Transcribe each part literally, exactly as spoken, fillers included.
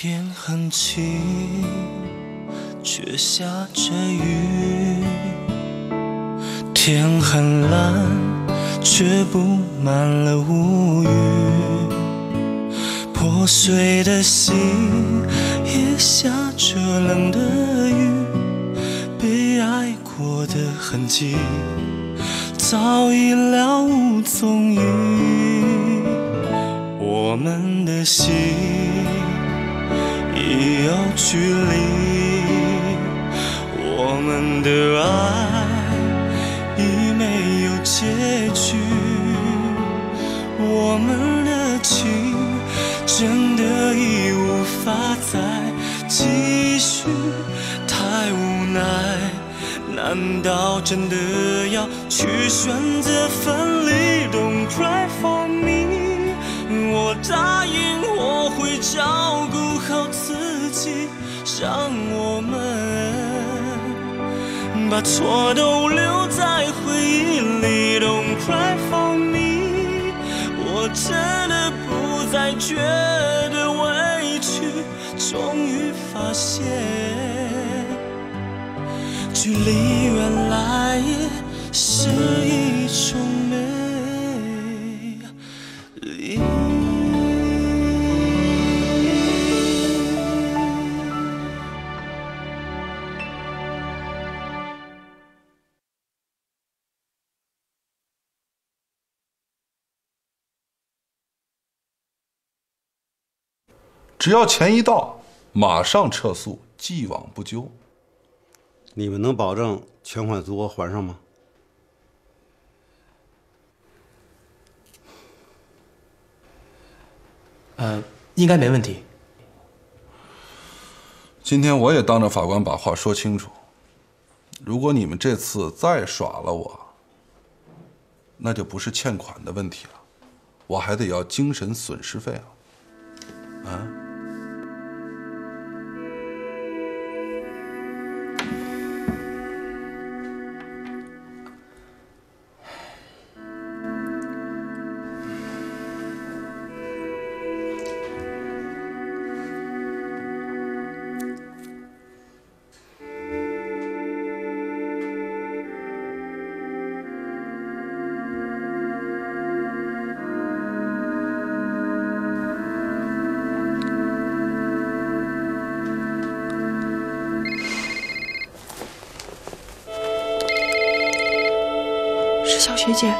天很晴，却下着雨。天很蓝，却布满了乌云。破碎的心也下着冷的雨，被爱过的痕迹早已了无踪影。我们的心已有距离，我们的爱已没有结局，我们的情真的已无法再继续，太无奈，难道真的要去选择分离 ？Don't cry for me， 我答应我会照顾好自己，让我们把错都留在回忆里。Don't cry for me， 我真的不再觉得委屈，终于发现距离原来也是一种美丽。 只要钱一到，马上撤诉，既往不咎。 你们能保证全款足额还上吗？ 呃，应该没问题。 今天我也当着法官把话说清楚，如果你们这次再耍了我，那就不是欠款的问题了，我还得要精神损失费啊！啊？ 小学姐，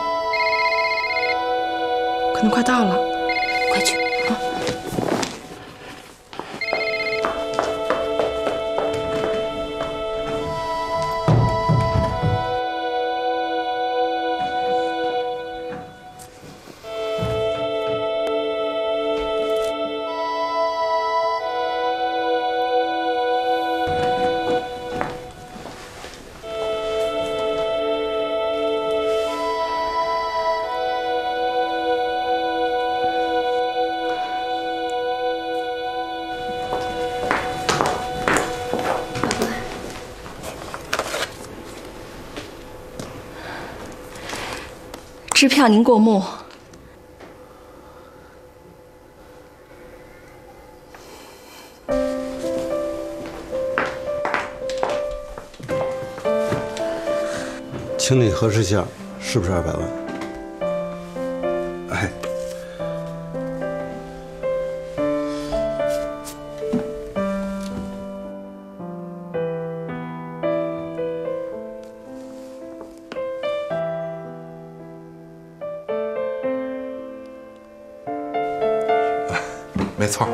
可能快到了，快去啊！支票您过目。 请你核实一下，是不是二百万？哎， 没错。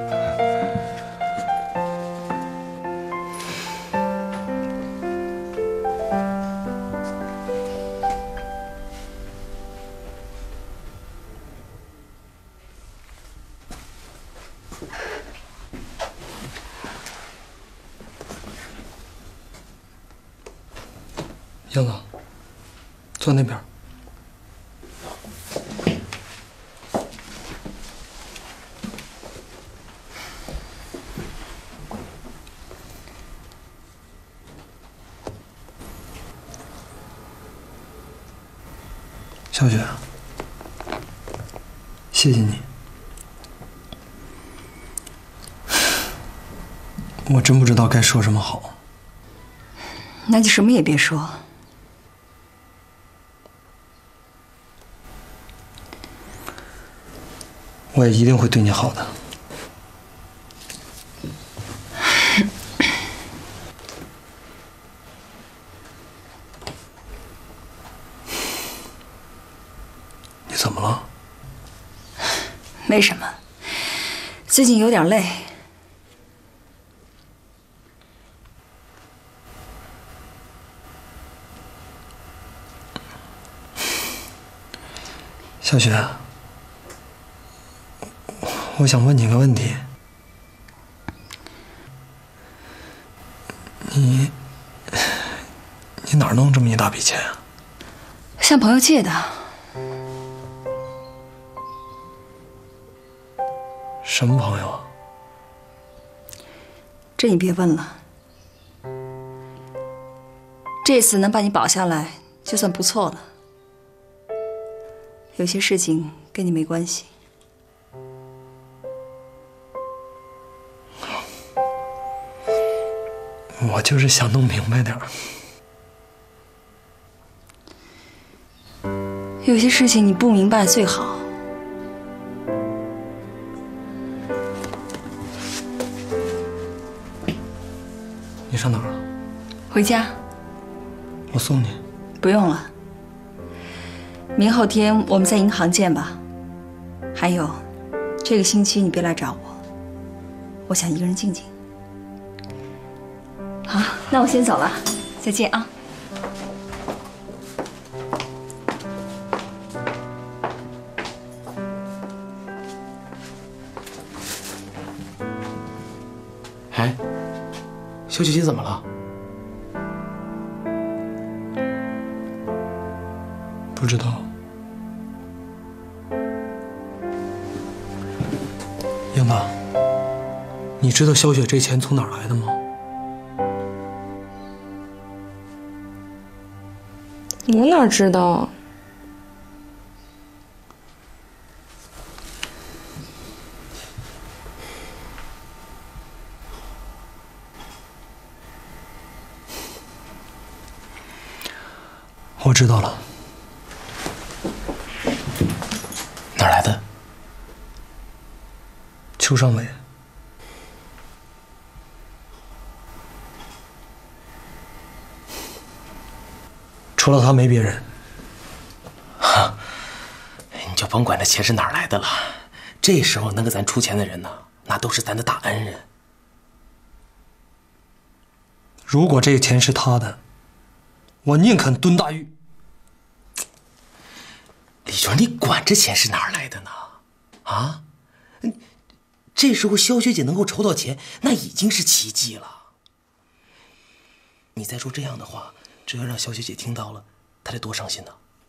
英子，坐那边。小雪，谢谢你。 我真不知道该说什么好。 那就什么也别说。 我也一定会对你好的。你怎么了？ 没什么，最近有点累。 小雪，我想问你个问题。你，你哪儿弄这么一大笔钱啊？ 向朋友借的。 什么朋友啊？ 这你别问了。这次能把你保下来，就算不错了。有些事情跟你没关系。 我就是想弄明白点儿。 有些事情你不明白最好。 你上哪儿啊？ 回家。 我送你。 不用了。明后天我们在银行见吧。还有，这个星期你别来找我，我想一个人静静。好，那我先走了，再见啊。 哎，肖姐姐怎么了？不知道。英子，你知道肖雪这钱从哪儿来的吗？ 我哪知道？ 我知道了。 哪儿来的？ 邱尚伟。除了他没别人。 哈，你就甭管这钱是哪儿来的了。这时候能给咱出钱的人呢，那都是咱的大恩人。 如果这个钱是他的，我宁肯蹲大狱。 李娟，你管这钱是哪儿来的呢？啊？这时候肖学姐能够筹到钱，那已经是奇迹了。你再说这样的话，这要让肖学姐听到了，她得多伤心呢。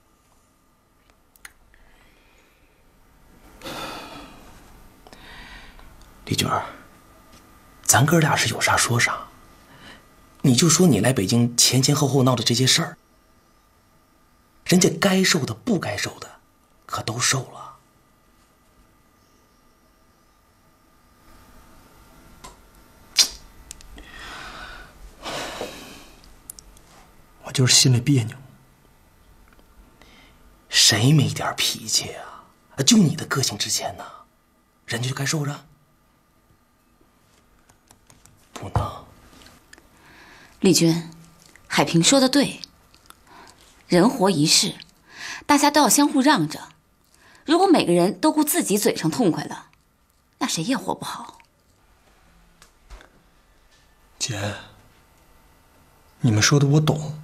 李娟，咱哥俩是有啥说啥。你就说你来北京前前后后闹的这些事儿，人家该受的不该受的，可都受了。 我就是心里别扭。 谁没点脾气啊？就你的个性之前呢，人家就该受着？不能。 丽君，海平说的对，人活一世，大家都要相互让着。如果每个人都顾自己嘴上痛快了，那谁也活不好。 姐，你们说的我懂。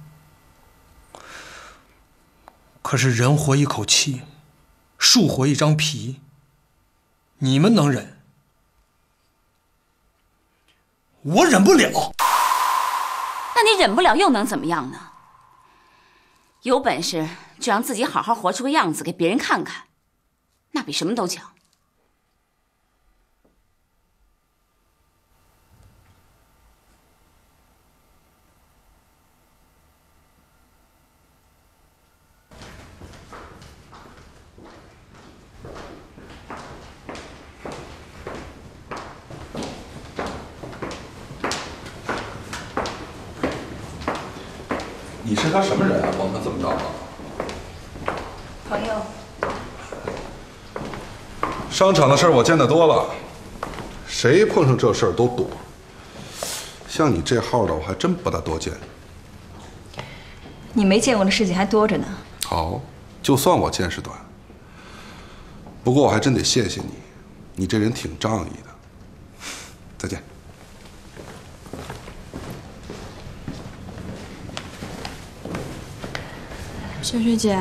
可是人活一口气，树活一张皮，你们能忍，我忍不了。 那你忍不了又能怎么样呢？有本事就让自己好好活出个样子给别人看看，那比什么都强。 你是他什么人啊？我们怎么着了？ 朋友。 商场的事儿我见得多了，谁碰上这事儿都躲。像你这号的，我还真不大多见。 你没见过的事情还多着呢。 好，就算我见识短，不过我还真得谢谢你，你这人挺仗义的。再见。 小雪姐，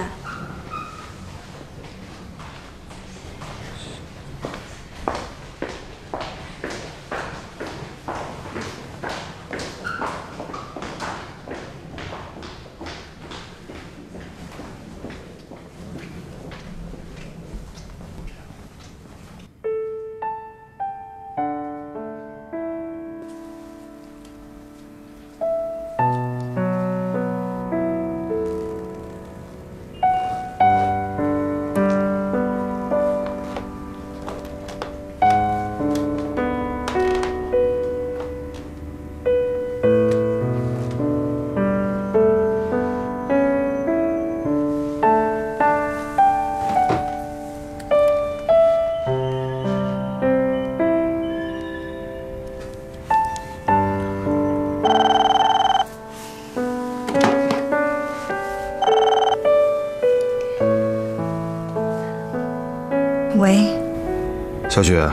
喂， 小雪。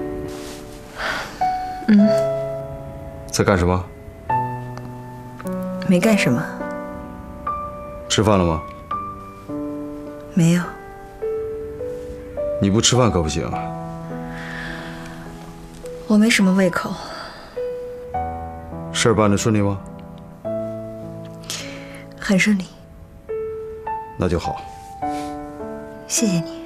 嗯， 在干什么？ 没干什么。 吃饭了吗？ 没有。 你不吃饭可不行。 我没什么胃口。 事儿办得顺利吗？ 很顺利。 那就好。 谢谢你。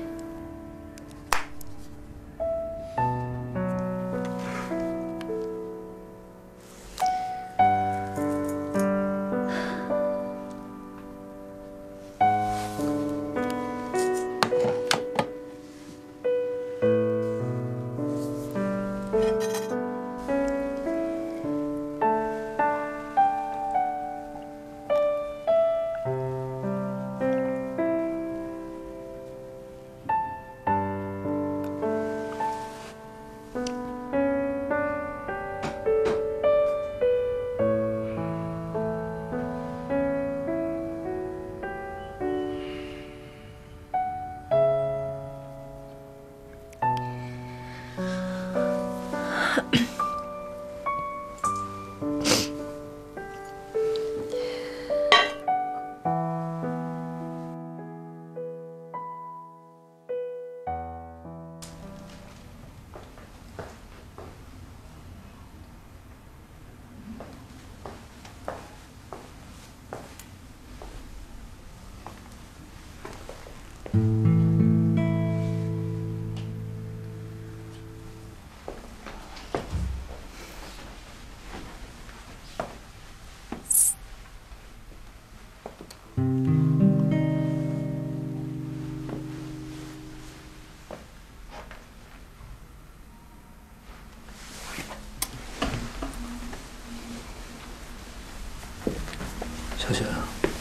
小雪，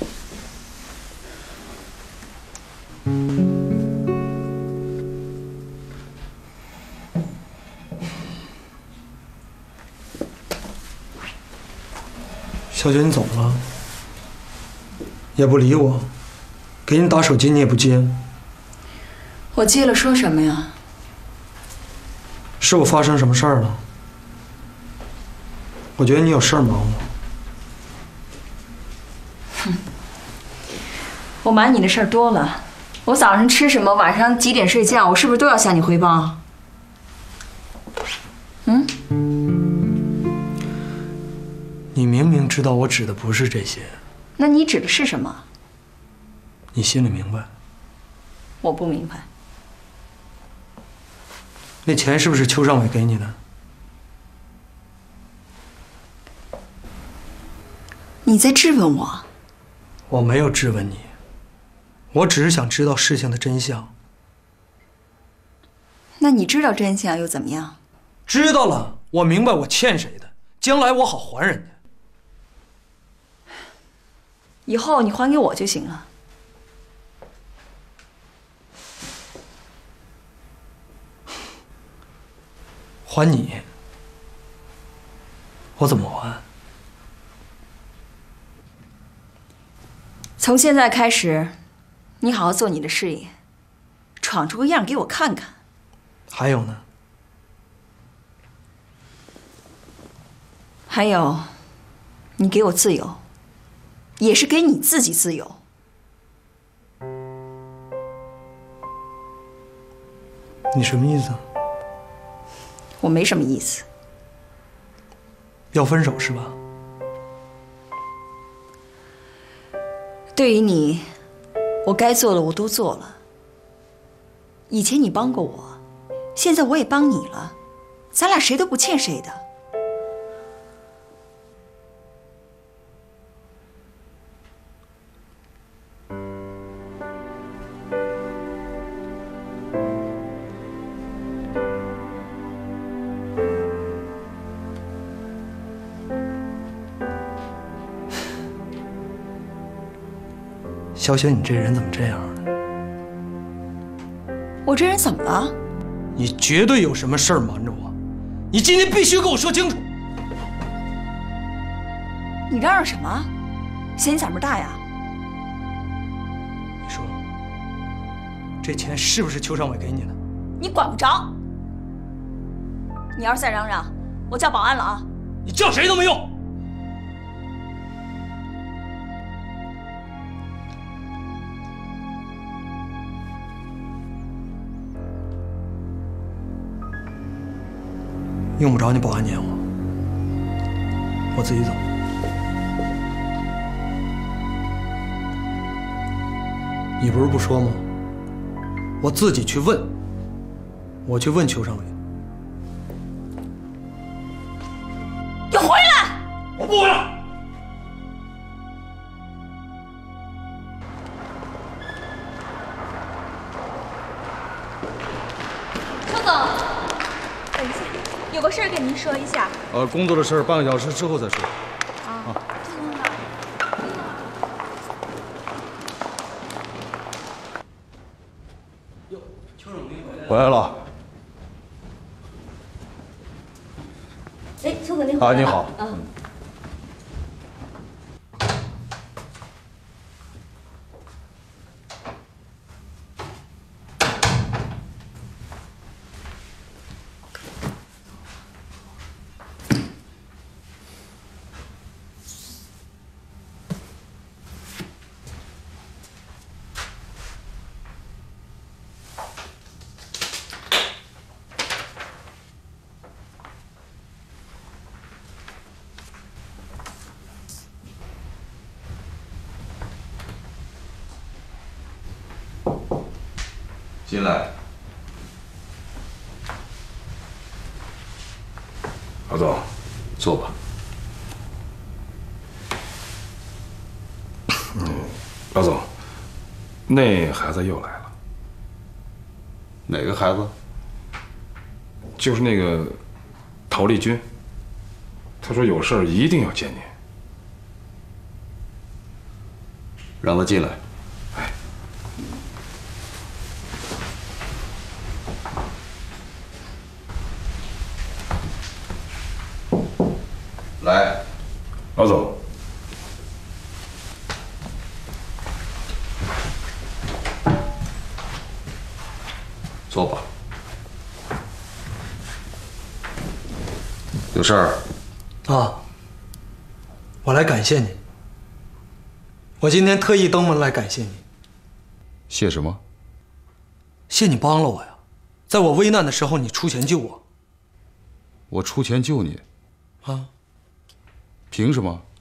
小雪，你怎么了？也不理我，给你打手机你也不接。 我接了说什么呀？ 是我发生什么事儿了？我觉得你有事儿忙我。 哼，我瞒你的事儿多了。我早上吃什么，晚上几点睡觉，我是不是都要向你汇报？嗯？ 你明明知道我指的不是这些， 那你指的是什么？ 你心里明白。 我不明白。 那钱是不是邱尚伟给你的？ 你在质问我？ 我没有质问你，我只是想知道事情的真相。 那你知道真相又怎么样？ 知道了，我明白我欠谁的，将来我好还人家。 以后你还给我就行了。 还你？我怎么还？ 从现在开始，你好好做你的事业，闯出个样给我看看。 还有呢？ 还有，你给我自由，也是给你自己自由。 你什么意思？ 我没什么意思。 要分手是吧？ 对于你，我该做的我都做了。以前你帮过我，现在我也帮你了，咱俩谁都不欠谁的。 小雪，你这人怎么这样呢？ 我这人怎么了？ 你绝对有什么事儿瞒着我，你今天必须给我说清楚。 你嚷嚷什么？嫌你嗓门大呀？ 你说，这钱是不是邱尚伟给你的？ 你管不着。你要是再嚷嚷，我叫保安了啊！ 你叫谁都没用。用不着你保安撵我，我自己走。你不是不说吗？我自己去问，我去问邱尚伟。 你回来！ 我不回来。 邱总，等一下，有个事儿跟您说一下。 呃，工作的事儿半个小时之后再说。 啊。 回来了。 哎，邱总您回来了。 啊，你好。 嗯。 进来。 老总，坐吧。嗯，老总，那孩子又来了。 哪个孩子？ 就是那个陶丽君。他说有事儿一定要见你。 让他进来。来， 老总， 坐吧。有事儿？ 啊，我来感谢你。我今天特意登门来感谢你。 谢什么？ 谢你帮了我呀，在我危难的时候你出钱救我。 我出钱救你？ 啊？ 凭什么？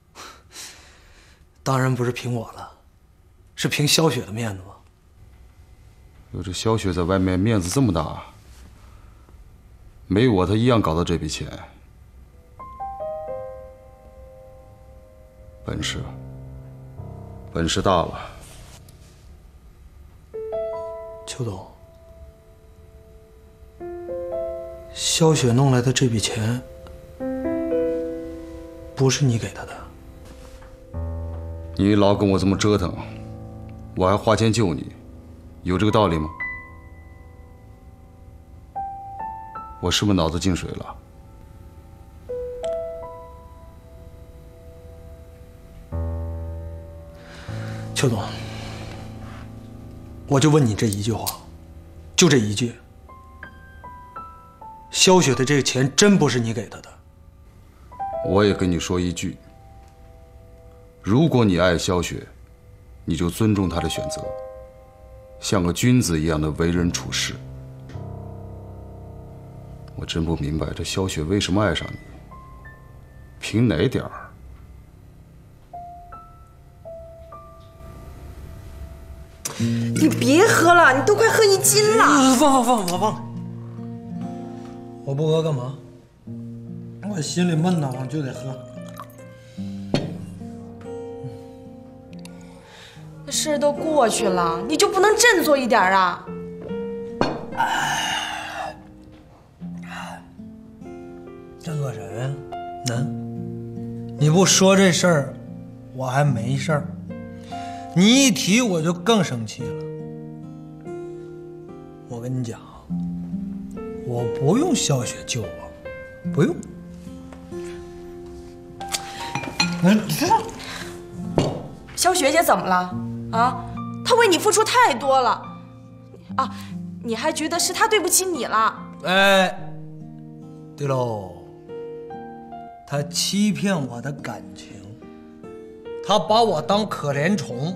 当然不是凭我了，是凭萧雪的面子嘛。 有这萧雪在外面面子这么大，没我他一样搞到这笔钱。本事，本事大了。 邱总，萧雪弄来的这笔钱，不是你给他的。 你老跟我这么折腾，我还花钱救你，有这个道理吗？我是不是脑子进水了？ 邱总，我就问你这一句话，就这一句。肖雪的这个钱真不是你给她的？ 我也跟你说一句，如果你爱肖雪，你就尊重她的选择，像个君子一样的为人处事。我真不明白这肖雪为什么爱上你，凭哪点儿？ 你别喝了，你都快喝一斤了。 放放放放放！我不喝干嘛？我心里闷呐，我就得喝。 那事儿都过去了，你就不能振作一点啊？ 振作谁呀？嗯，你不说这事儿，我还没事儿。你一提我就更生气了。我跟你讲，我不用肖雪救我，不用。 肖雪姐怎么了？啊，她为你付出太多了，啊，你还觉得是她对不起你了？ 哎，对喽，她欺骗我的感情。他把我当可怜虫，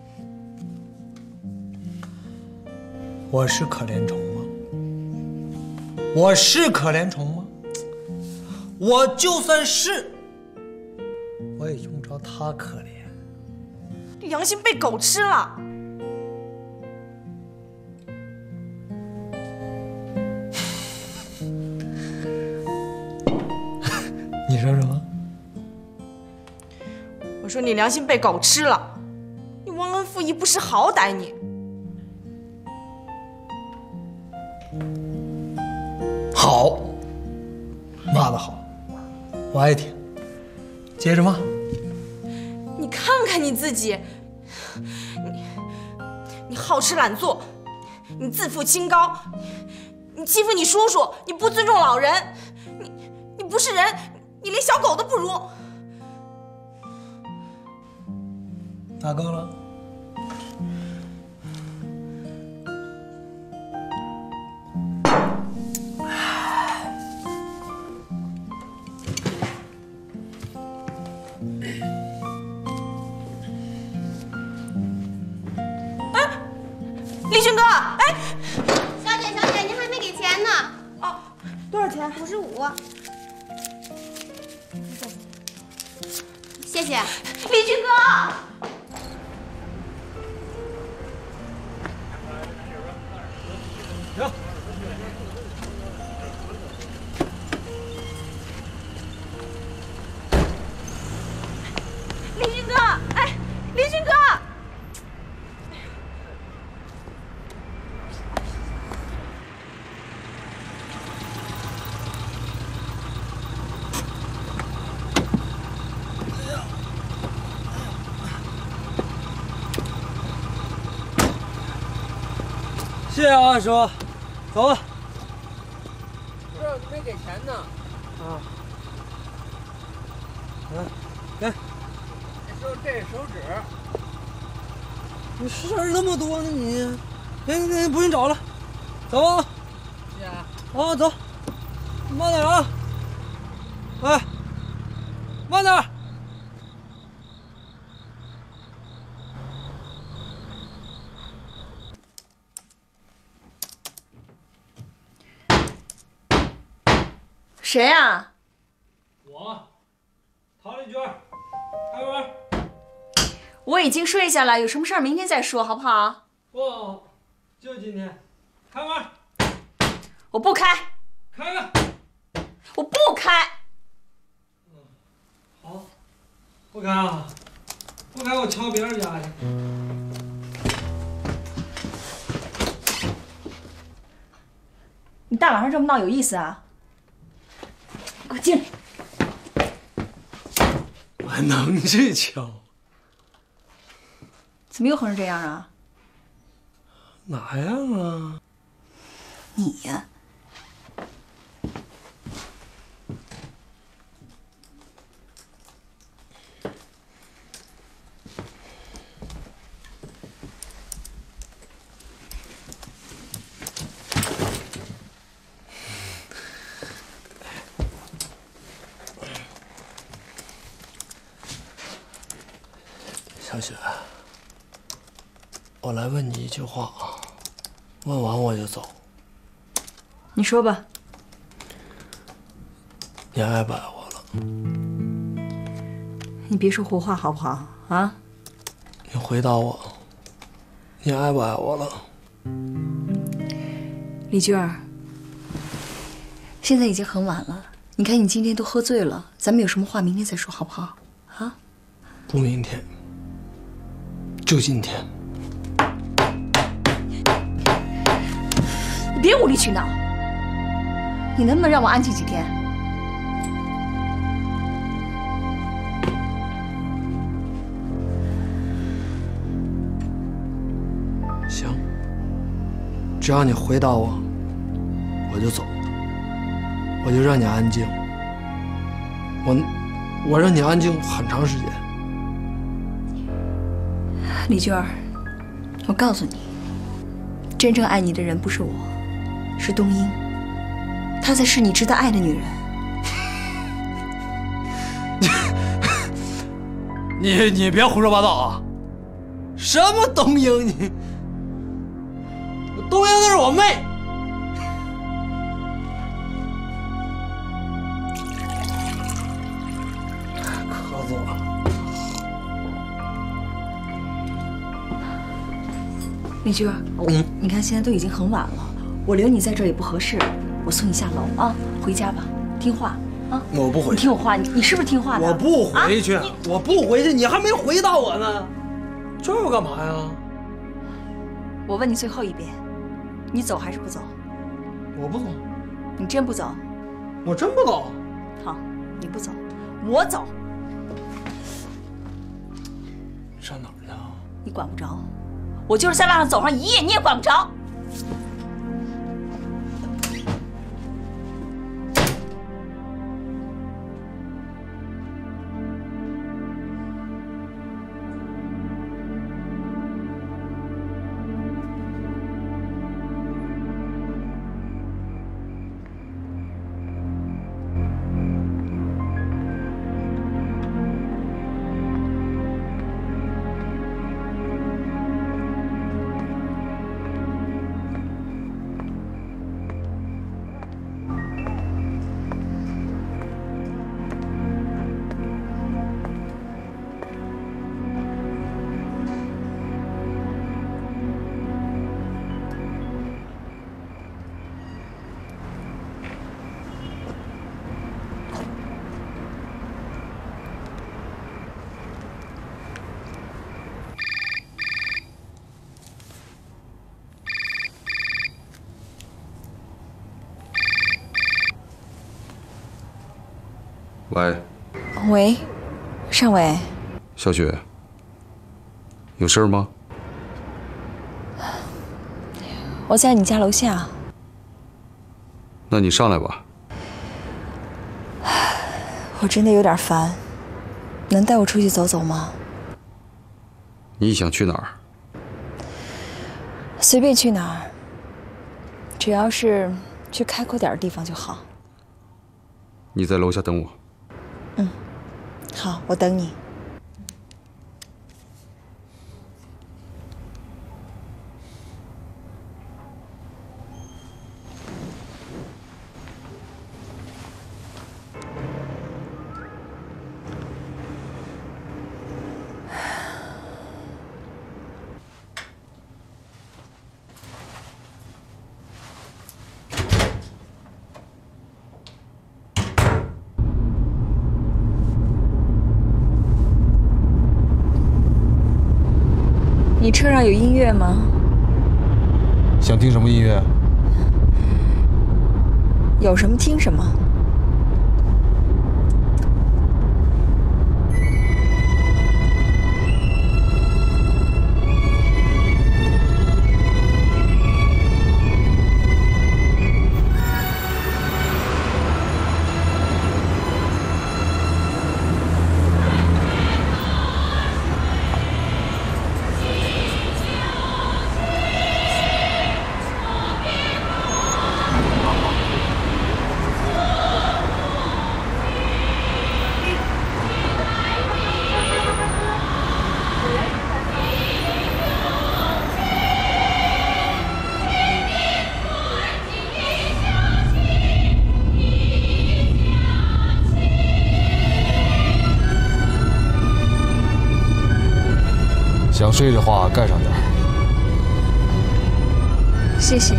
我是可怜虫吗？我是可怜虫吗？我就算是，我也用不着他可怜。 良心被狗吃了。 你说什么？ 我说你良心被狗吃了，你忘恩负义不识好歹你。 好，骂得好，我爱听。接着骂。 你看看你自己，你你好吃懒做，你自负清高，你欺负你叔叔，你不尊重老人，你你不是人，你连小狗都不如。 大够了。 哎，立勋哥，哎， 小姐，小姐，您还没给钱呢。 哦，多少钱？ 五十五。谢谢。 立勋哥。 行。 立勋哥，哎，立勋哥。 谢谢啊，师傅，走吧。 不是，没给钱呢。 啊。来，给。 师傅，这手指。 你事儿那么多呢，你，别别不用找了，走啊。 谢谢啊。 啊，走，慢点啊。哎，慢点。 谁呀？ 我，陶丽娟，开门。 我已经睡下了，有什么事儿明天再说，好不好？ 不，就今天，开门。 我不开。 开门。 我不开。 嗯，好，不开啊，不开我敲别人家去。 你大晚上这么闹有意思啊？给我进来！ 我还能去敲？ 怎么又哼成这样啊？ 哪样啊？ 你呀、 小雪，我来问你一句话啊，问完我就走。 你说吧。 你爱不爱我了？ 你别说胡话好不好啊？ 你回答我，你爱不爱我了？ 李娟儿，现在已经很晚了，你看你今天都喝醉了，咱们有什么话明天再说好不好？啊？ 不明天，就今天。 你别无理取闹，你能不能让我安静几天？ 行，只要你回答我，我就走，我就让你安静。我，我让你安静很长时间。 李娟儿，我告诉你，真正爱你的人不是我，是冬英。她才是你值得爱的女人。 你你别胡说八道啊！什么冬英你？冬英那是我妹。可左了。 李娟儿，嗯，你看现在都已经很晚了，我留你在这儿也不合适，我送你下楼啊，回家吧，听话啊。 我不回去。 你听我话，你你是不是听话的？ 我不回去， 啊、 我不回去，你还没回答我呢，这要干嘛呀？ 我问你最后一遍，你走还是不走？ 我不走。 你真不走？ 我真不走。 好，你不走，我走。 上哪儿去啊？ 你管不着。我就是在那上走上一夜，你也管不着。 喂， 喂，尚伟， 小雪，有事吗？ 我在你家楼下。 那你上来吧。 我真的有点烦，能带我出去走走吗？ 你想去哪儿？ 随便去哪儿，只要是去开阔点的地方就好。 你在楼下等我。 嗯，好，我等你。你车上有音乐吗？ 想听什么音乐？ 有什么听什么。 想睡的话盖上点。 谢谢。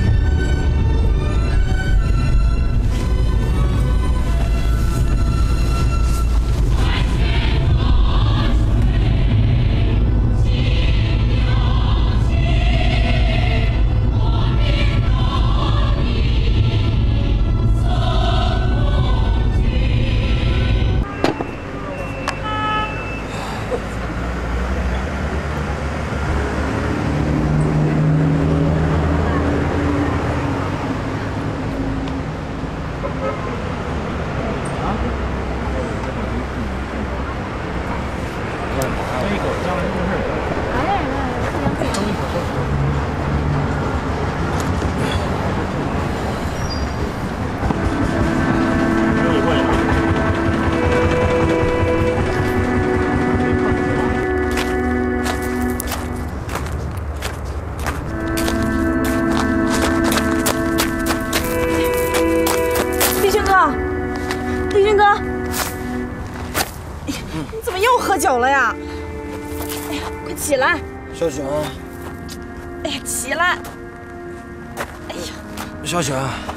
酒了呀！哎呀，快起来！ 小雪， 哎呀，起来！哎呀， 小雪，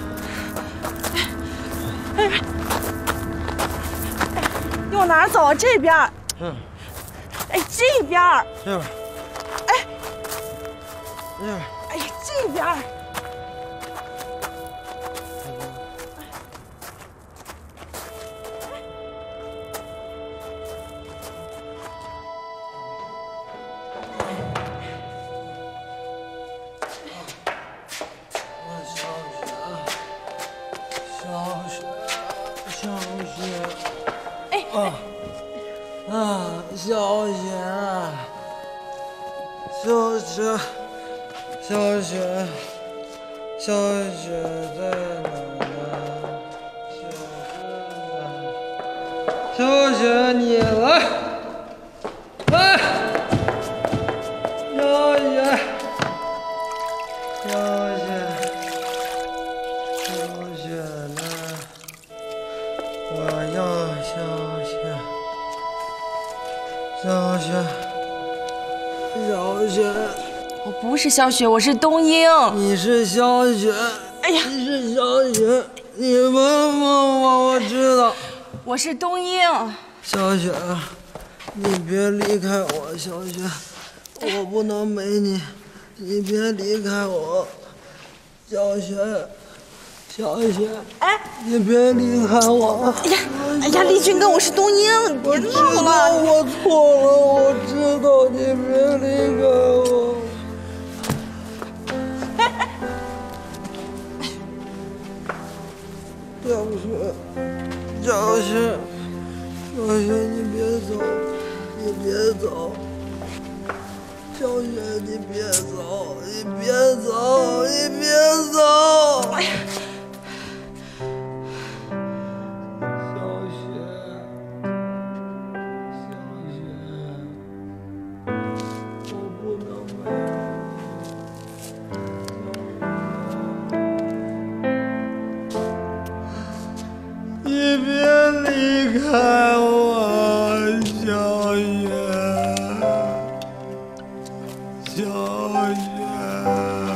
哎呀，你往哪儿走啊？这边。 嗯。 哎，这边。 这边。 哎。 这边。 哎呀，这边。 啊，小雪，小雪，小雪，小雪在哪呢？小雪，你来，来，小雪，小雪，小雪呢？我要小雪。小雪，小雪， 我不是小雪，我是冬英。 你是小雪， 哎呀， 你是小雪，你问问我，我知道。 我是冬英。 小雪，你别离开我，小雪，我不能没你，你别离开我，小雪。小雪， 哎， 你别离开我！ 哎呀，哎呀，丽君哥，我是冬英，你别闹了。 我错了，我知道，你别离开我。小雪，小雪，小雪，你别走，你别走。小雪，你别走，你别走，你别走。哎呀！你别离开我，小雪，小雪。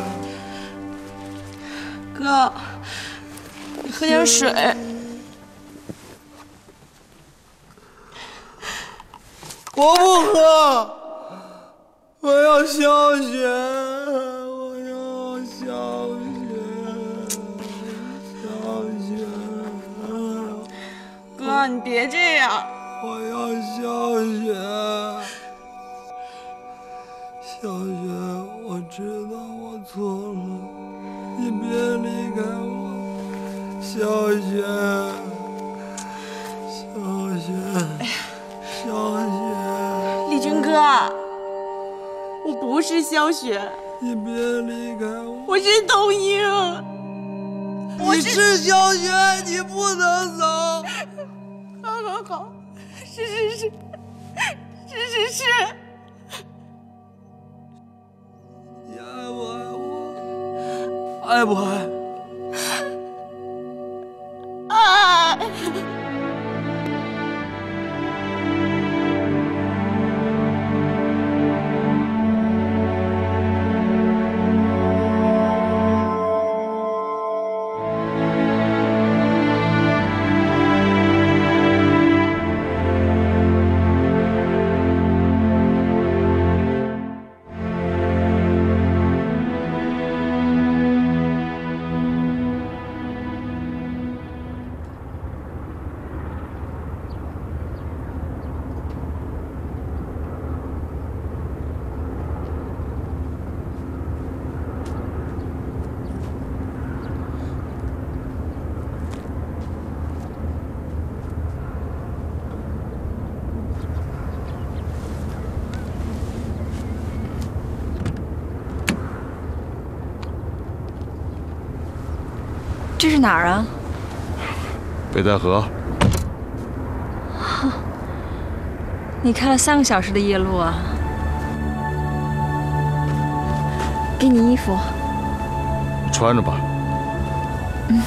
哥，你喝点水。 我不喝，我要小雪，我要小雪，小雪。 哥，你别这样。 我要小雪，小雪，我知道我错了，你别离开我，小雪，小雪，小雪。 丽君哥，我不是小雪， 你别离开我， 我是冬英。 你是小雪，你不能走。 好好好，是是是，是是是。 你爱不爱我？爱不爱？ 爱。 哪儿啊？ 北戴河。 你开了三个小时的夜路啊？给你衣服， 穿着吧。 嗯。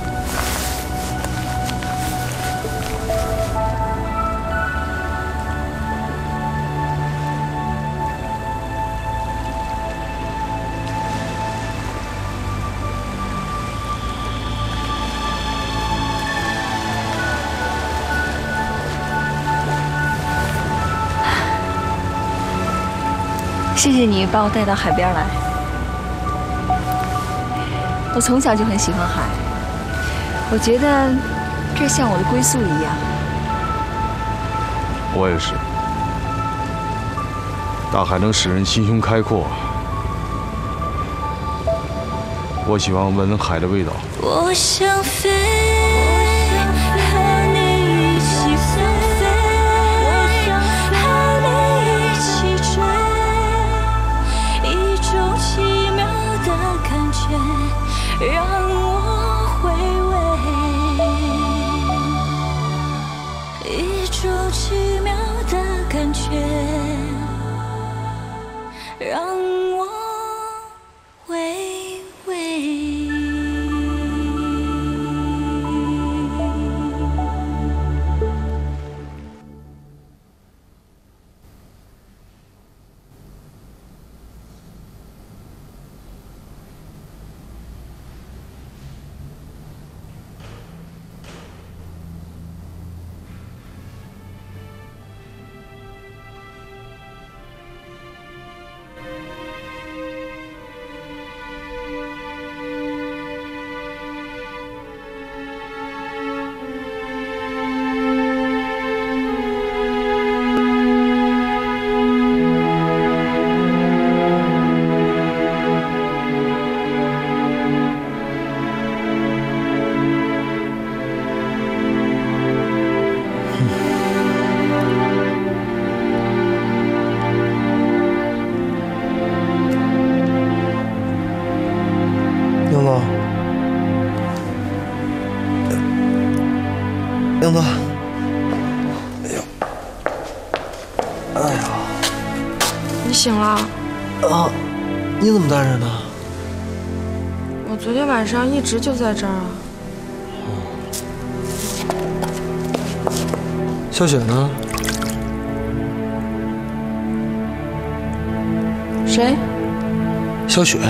谢谢你把我带到海边来。我从小就很喜欢海，我觉得这像我的归宿一样。 我也是，大海能使人心胸开阔。我喜欢闻海的味道。 我想飞，和你一起飞，和你一起追。一种奇妙的感觉让我回味，一种奇妙的感觉让我回味。 英子，哎呦，哎呀， 你醒了？ 啊，你怎么在这呢？ 我昨天晚上一直就在这儿啊。 小雪呢？ 谁？ 小雪。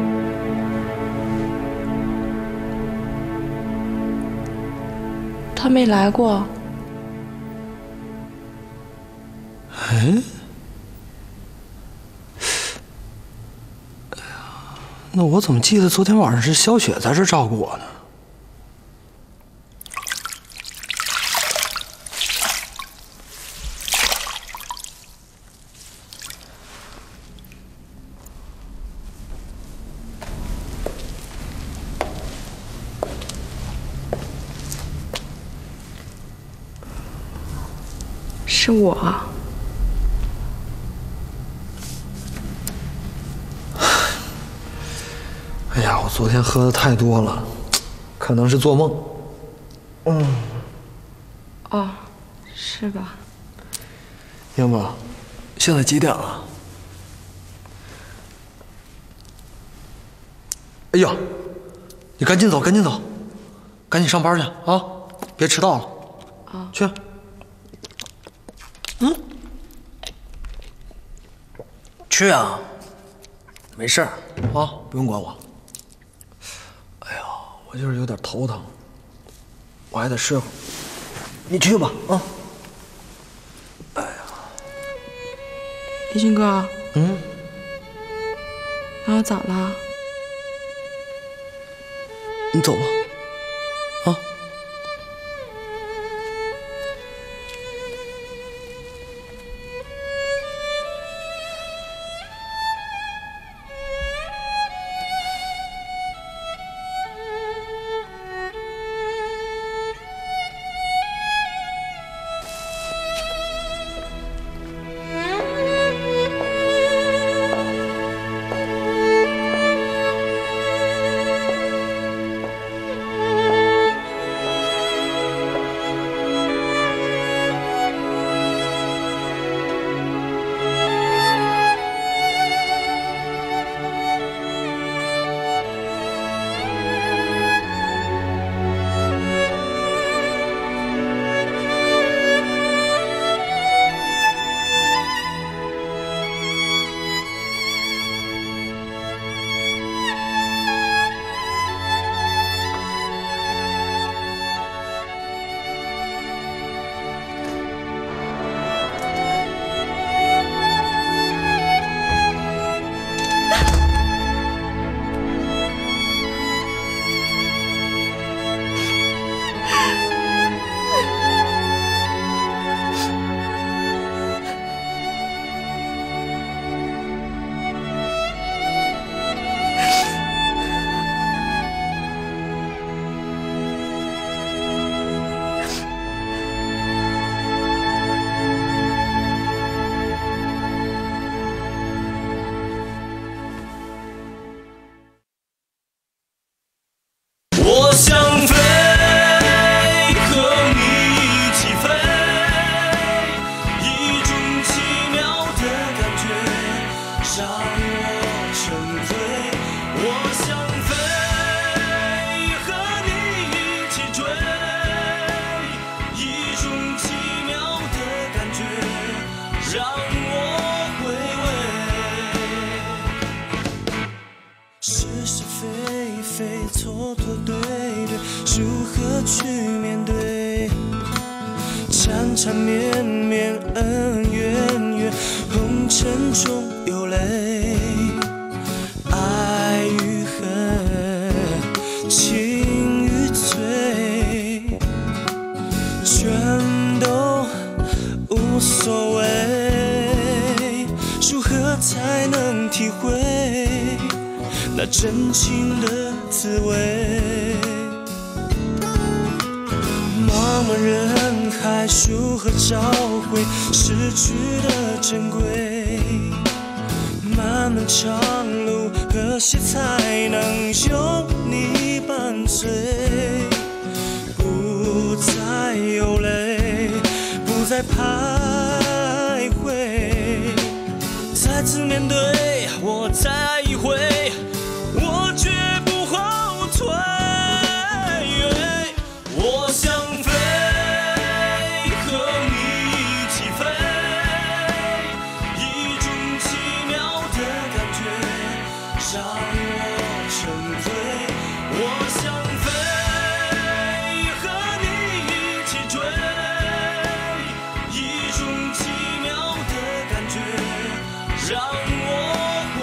他没来过。 哎，那我怎么记得昨天晚上是小雪在这照顾我呢？ 是我。 哎呀，我昨天喝的太多了，可能是做梦。嗯。 哦，是吧？ 英子，现在几点了？哎呀，你赶紧走，赶紧走，赶紧上班去啊！别迟到了。 啊。 去。嗯，去啊，没事儿啊，不用管我。哎呀，我就是有点头疼，我还得睡会儿。你去吧，啊。哎呀， 立军哥。 嗯。 那我走了。 你走吧，啊。 种奇妙的感觉让我回味。是是非非，错错对对，如何去面对？缠缠绵绵，恩怨怨，红尘中有泪，爱与恨，情与罪，全都无所谓。如何才能体会那真情的滋味？茫茫人海，如何找回失去的珍贵？漫漫长路，何时才能有你伴随？不再有泪，不再徘徊，再次面对，我再爱一回，我绝不后退。我想飞，和你一起飞，一种奇妙的感觉让我沉醉。我想飞，和你一起追，一种奇妙的感觉让我回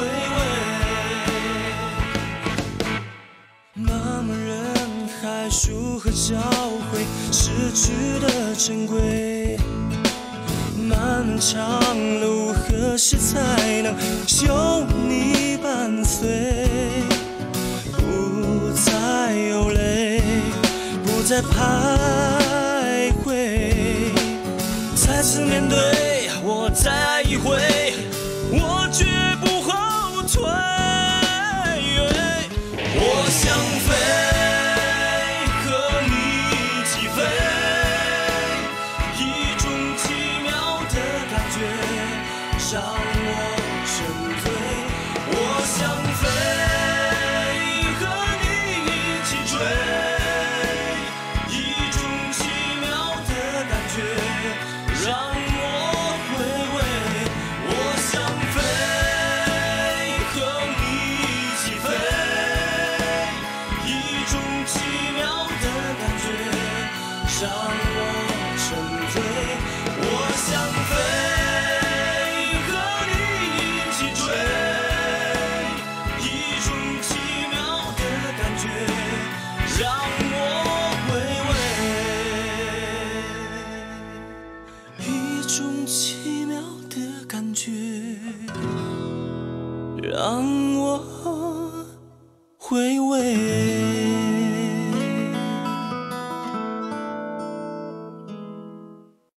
味。茫茫人海，如何找回失去的珍贵？漫漫长路，何时才能有你伴随？不再有泪，不再徘徊，再次面对，我再爱一回，我绝不后退。我想飞，和你一起飞，一种奇妙的感觉让我沉醉。我想飞，和你一起追，一种奇妙的感觉让我回味。我想飞，和你一起飞，一种奇妙的感觉让我沉醉。我想飞，和你一起追，一种奇妙的感觉让我回味，一种奇妙的感觉让我回味。